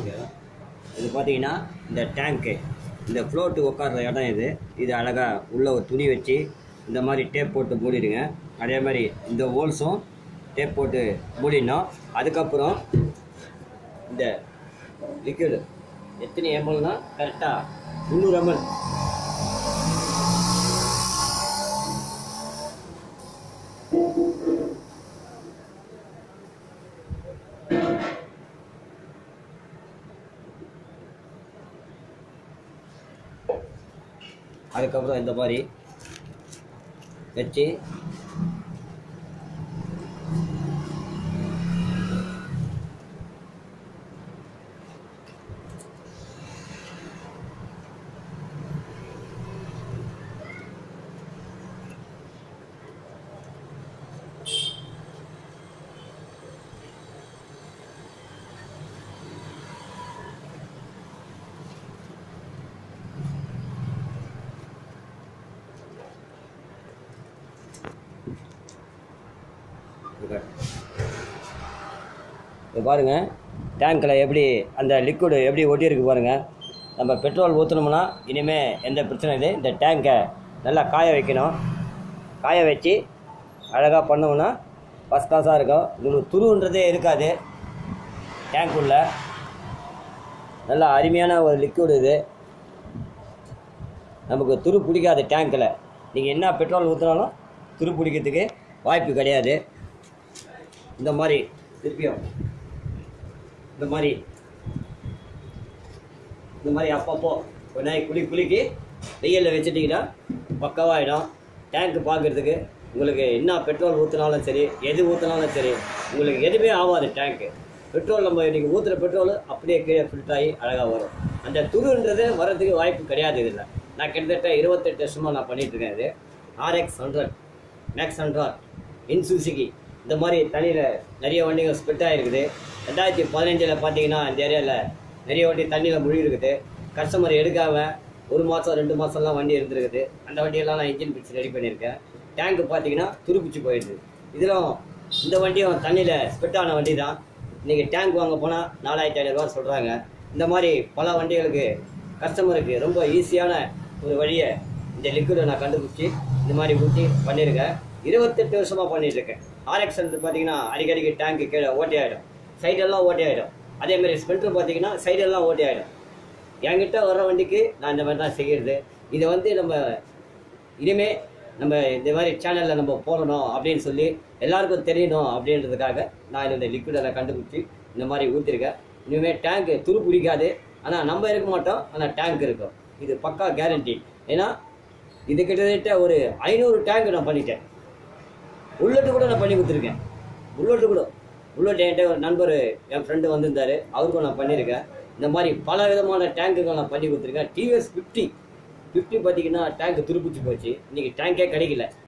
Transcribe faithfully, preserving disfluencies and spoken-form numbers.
இது பார்த்தீங்கன்னா இந்த டேங்க்கு இந்த ஃப்ளோட்டு உட்கார்ற இடம் இது இது அழகாக உள்ள ஒரு துணி வச்சு இந்த மாதிரி டேப் போட்டு மூடிடுங்க. அதே மாதிரி இந்த ஹோல்ஸும் டேப் போட்டு மூடிடணும். அதுக்கப்புறம் இந்த லிக்விடு எத்தனை எம்எல்னா கரெக்டாக முந்நூறு எம்எல் அதுக்கப்புறம் இந்த மாதிரி வச்சு இது பாருங்கள் டேங்க்கில் எப்படி அந்த லிக்விடு எப்படி ஒட்டியிருக்கு பாருங்கள். நம்ம பெட்ரோல் ஊற்றணும்னா இனிமேல் எந்த பிரச்சனை இல்லை. இந்த டேங்கை நல்லா காய வைக்கணும். காய வச்சு அழகாக பண்ணோம்னா ஃபஸ்ட் கிளாஸாக இருக்கும். உங்களுக்கு துருன்றதே இருக்காது. டேங்க்குள்ள நல்லா அருமையான ஒரு லிக்விடு இது. நமக்கு துரு பிடிக்காது. டேங்க்கில் நீங்கள் என்ன பெட்ரோல் ஊற்றினாலும் துரு பிடிக்கிறதுக்கு வாய்ப்பு கிடையாது. இந்த மாதிரி திருப்பியும் இந்த மாதிரி இந்த மாதிரி அப்பப்போ ஒரு நாய் குளி குளிக்கு வெயிலில் வச்சுட்டிங்கன்னா பக்கவாகிடும். டேங்க்கு பார்க்குறதுக்கு உங்களுக்கு என்ன பெட்ரோல் ஊற்றினாலும் சரி, எது ஊற்றினாலும் சரி, உங்களுக்கு எதுவுமே ஆகாது. டேங்க்கு பெட்ரோல் நம்ம இன்றைக்கி ஊற்றுற பெட்ரோல் அப்படியே கீழே ஃபில்டர் ஆகி அழகாக வரும். அந்த துருன்றது வரதுக்கு வாய்ப்பு கிடையாது. இதில் நான் கிட்டத்தட்ட இருபத்தெட்டு வருஷமாக நான் பண்ணிகிட்ருக்கேன். இது ஆர்எக்ஸ் ஹண்ட்ரட் மேக்ஸ் ஹண்ட்ரட் இன்சூசிக்கு இந்த மாதிரி தண்ணியில் நிறைய வண்டிகள் ஸ்பிட் ஆகிருக்குது. ரெண்டாயிரத்தி பதினஞ்சில் பார்த்தீங்கன்னா இந்த ஏரியாவில் நிறைய வண்டி தண்ணியில் முழுகி இருக்குது. கஸ்டமர் எடுக்காமல் ஒரு மாதம் ரெண்டு மாதம்லாம் வண்டி இருந்துருக்குது. அந்த வண்டியெல்லாம் நான் இன்ஜின் பிடிச்சி ரெடி பண்ணியிருக்கேன். டேங்க்கு பார்த்தீங்கன்னா துருப்பிச்சு போயிடுது. இதிலும் இந்த வண்டியும் தண்ணியில் ஸ்பிட் ஆன வண்டி தான். இன்றைக்கி டேங்க் வாங்க போனால் நாலாயிரத்தி ஐநூறுரூவா சொல்கிறாங்க. இந்த மாதிரி பல வண்டிகளுக்கு கஸ்டமருக்கு ரொம்ப ஈஸியான ஒரு வழியை இந்த லிக்விடை நான் கண்டுபிடிச்சி இந்த மாதிரி ஊற்றி பண்ணியிருக்கேன். இருபத்தெட்டு வருஷமாக பண்ணிகிட்ருக்கேன். ஆர்எக்ஸ் பார்த்தீங்கன்னா அடிக்கடிக்கு டேங்க்கு கீழே ஓட்டி ஆகிடும், சைடெல்லாம் ஓட்டி ஆகிடும். அதேமாதிரி ஸ்பெண்டர் பார்த்தீங்கன்னா சைடெல்லாம் ஓட்டி ஆகிடும். என்கிட்ட வர்ற வண்டிக்கு நான் இந்த மாதிரி தான் செய்கிறது. இதை வந்து நம்ம இனிமேல் நம்ம இந்த மாதிரி சேனலில் நம்ம போடணும் அப்படின்னு சொல்லி எல்லாருக்கும் தெரியணும் அப்படின்றதுக்காக நான் இந்த லிக்விடை கண்டுபிடிச்சி இந்த மாதிரி ஊற்றிருக்கேன். இனிமேல் டேங்க்கு துரு பிடிக்காது. ஆனால் நம்ம இருக்க மாட்டோம், ஆனால் டேங்க் இருக்கும். இது பக்கா கேரண்டி. ஏன்னா இது கிட்டத்தட்ட ஒரு ஐநூறு டேங்க் நான் பண்ணிட்டேன். புல்லட்டு கூட நான் பண்ணி கொடுத்துருக்கேன். புல்லட்டு கூட புல்லட் என்கிட்ட ஒரு நண்பர் என் ஃப்ரெண்டு வந்திருந்தார், அவருக்கும் நான் பண்ணியிருக்கேன். இந்த மாதிரி பல விதமான டேங்குகள் நான் பண்ணி கொடுத்துருக்கேன். டிவிஎஸ் ஃபிஃப்டி ஃபிஃப்டி பார்த்தீங்கன்னா டேங்க் துருப்பிச்சு போச்சு. இன்றைக்கி டேங்கே கிடைக்கல.